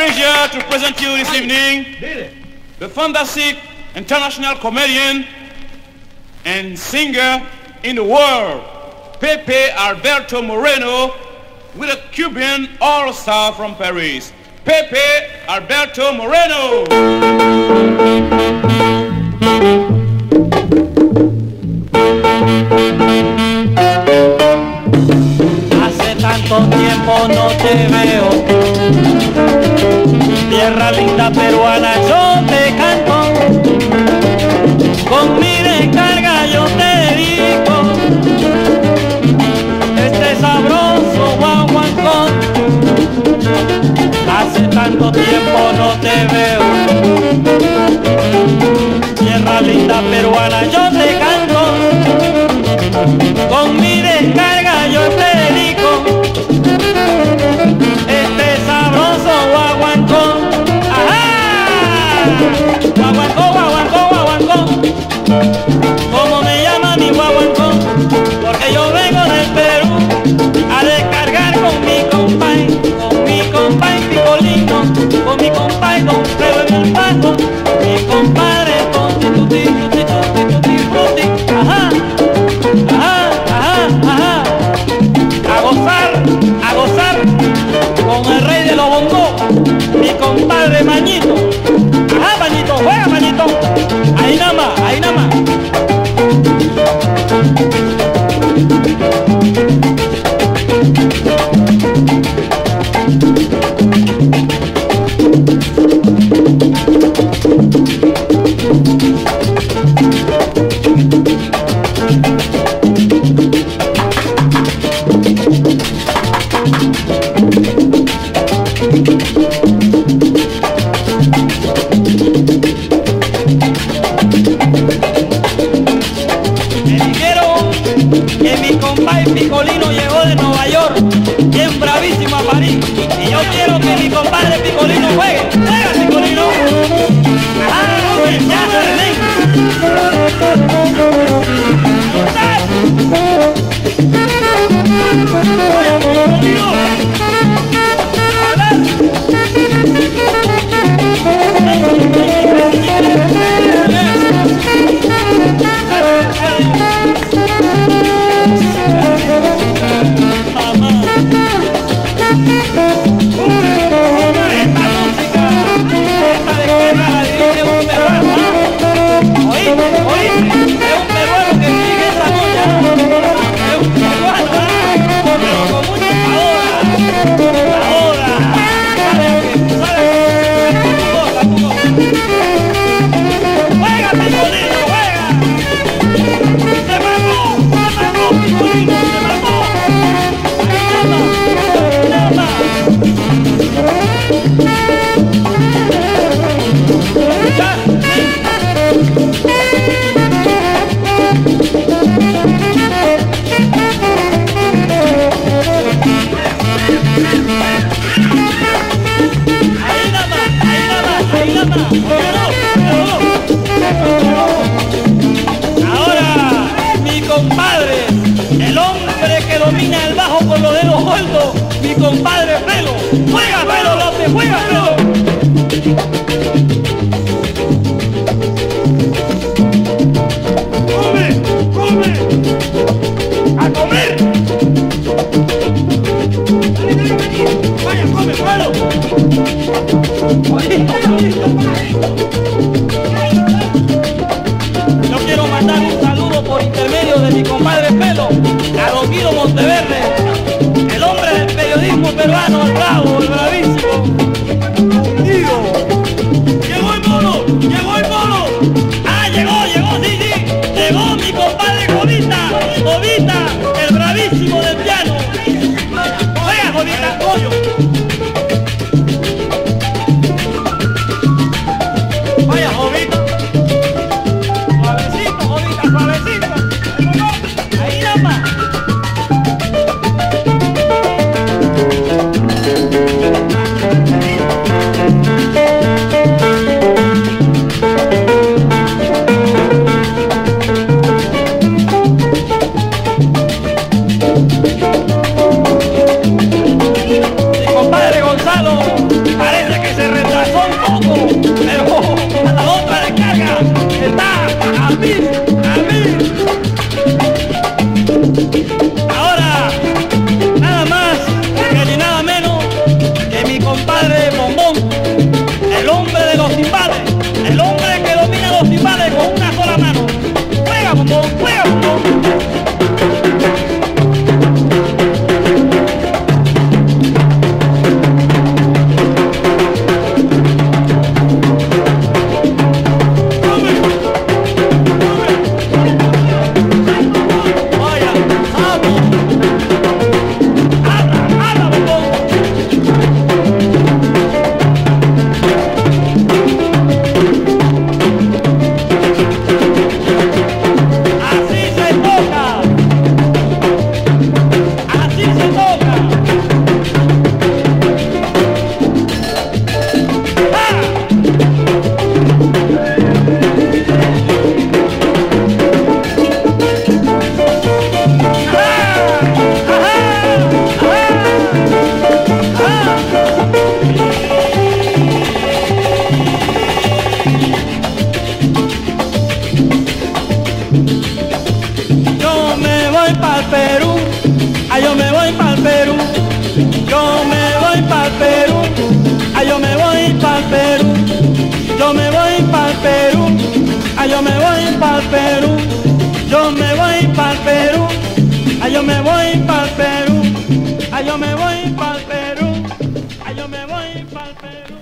pleasure to present you this evening the fantastic international comedian and singer in the world, Pepe Alberto Moreno, with a Cuban all-star from Paris. Pepe Alberto Moreno. Hace tanto tiempo no te veo, tierra linda peruana, yo te canto, con mi descarga yo te dedico este sabroso guaguancó. Hace tanto tiempo no te veo, tierra linda peruana, yo te canto, con mi descarga yo te dedico este sabroso guaguancó. ¡Ajá! Guaguancó, guaguancó, guaguancó. ¿Cómo me llama mi guaguancó? Porque yo vengo del Perú a descargar con mi compay Picolino, con mi compay Don Fredo en el paso, mi compadre Tuti, tuti, tuti, tuti, tuti, fruti. Ajá, ajá, ajá, ajá. A gozar con el rey de los bongos, mi compadre Mañito. Ajá, Mañito, juega Mañito. Ahí nada más, ahí nada más. Picolino llegó de Nueva York, bien bravísimo a París, y yo quiero que mi compadre Picolino juegue. ¡Juega, Picolino! ¡Ah, ya mi compadre Pelo. ¡Juega, Pelo López! ¡Juega, Pelo! ¡Come! ¡Come! ¡A comer! ¡Dale, dale, vení! ¡Vaya, come, Pelo! Yo quiero mandar un saludo por intermedio de mi compadre Pelo a Don Guido Monteverde, el hombre del periodismo peruano, el bravo, el bravo. a mí. Ahora, nada más que ni nada menos que mi compadre Bombón, el hombre de los timbales, el hombre que domina los timbales con una sola mano. Juega Bombón, juega Bombón. Yo me voy pa'l Perú, yo me voy pa'l Perú, yo me voy pa'l Perú, yo me voy pa'l Perú, yo me voy pa'l Perú, yo me voy pa'l Perú, yo me voy pa'l Perú, yo me voy pa'l Perú, yo me voy pa'l Perú, yo me voy pa'l Perú.